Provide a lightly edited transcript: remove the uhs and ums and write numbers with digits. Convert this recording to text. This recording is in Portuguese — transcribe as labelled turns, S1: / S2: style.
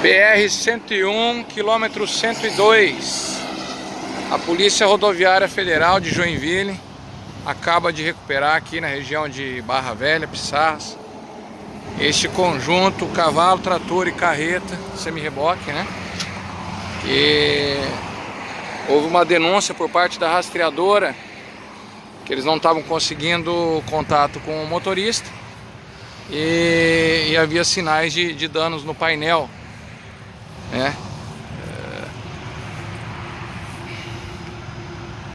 S1: BR-101, quilômetro 102. A Polícia Rodoviária Federal de Joinville acaba de recuperar aqui na região de Barra Velha, Pissarras, este conjunto cavalo, trator e carreta semi-reboque, né? E houve uma denúncia por parte da rastreadora que eles não estavam conseguindo contato com o motorista e havia sinais de danos no painel, né?